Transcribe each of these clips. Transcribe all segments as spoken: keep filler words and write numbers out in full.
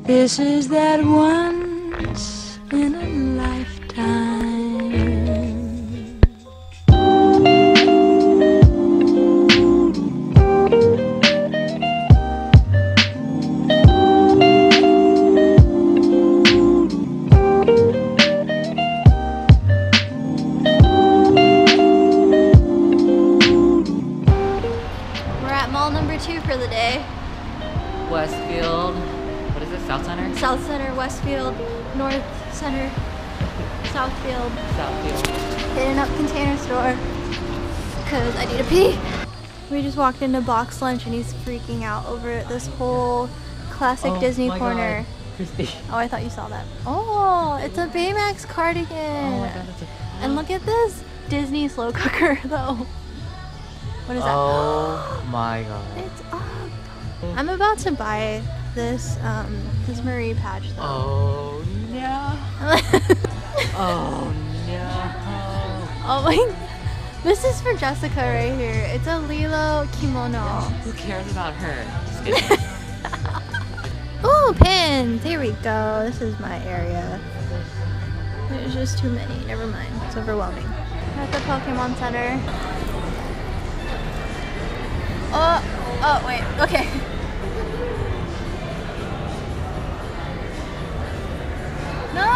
This is that once in a lifetime. We're at mall number two for the day. Westfield. What is it? South Center? South Center, Westfield, North Center, Southfield. Southfield. Hitting up Container Store because I need to pee. We just walked into Box Lunch and he's freaking out over this whole classic Oh, Disney my corner. God. Christy. Oh, I thought you saw that. Oh, it's a Baymax cardigan. Oh my God, that's a... And look at this Disney slow cooker though. What is that? Oh my God. It's up. I'm about to buy this um this Marie patch though. Oh no. Oh no. Oh my, this is for Jessica right here. It's a Lilo kimono. Who cares about her? Just kidding. Ooh, pins. Here we go. This is my area. There's just too many. Never mind. It's overwhelming. At the Pokemon Center. Oh, oh wait. Okay. No!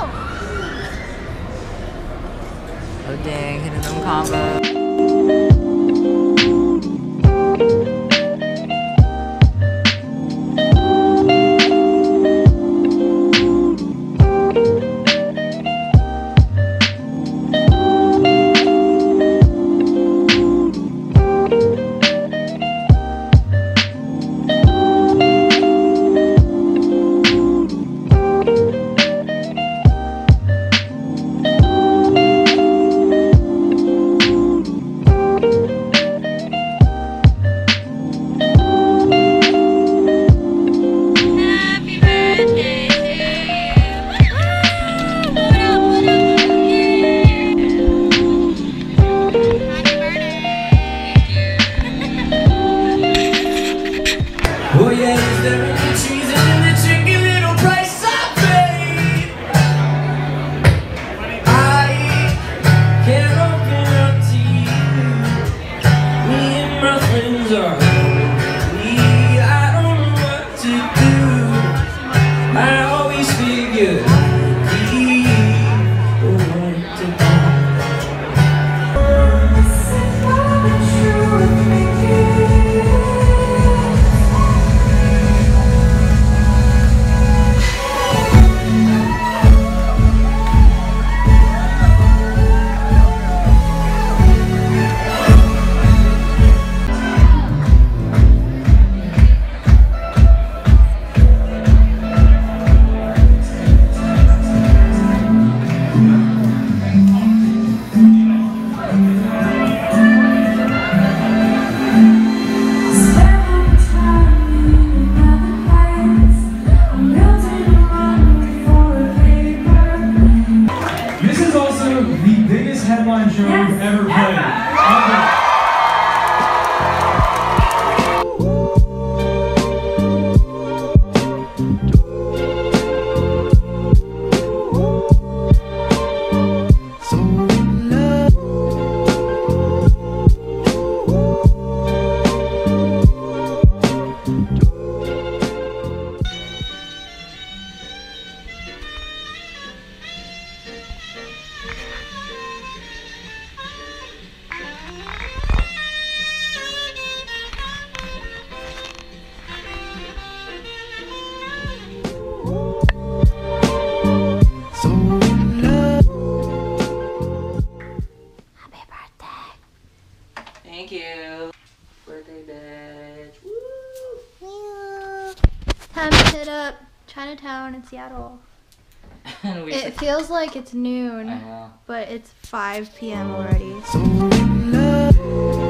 Oh dang, hitting them combos. Oh yeah, is there any cheese in the chicken little price I paid? I can't open up to you. Me and my friends are lonely. I don't know what to do. I always figured we want to go. Headline show we've ever played. Ever. Thank you. Birthday bitch. Woo! Yeah. Time to hit up Chinatown in Seattle. And we It feels like it's noon, I know. but it's five p m already.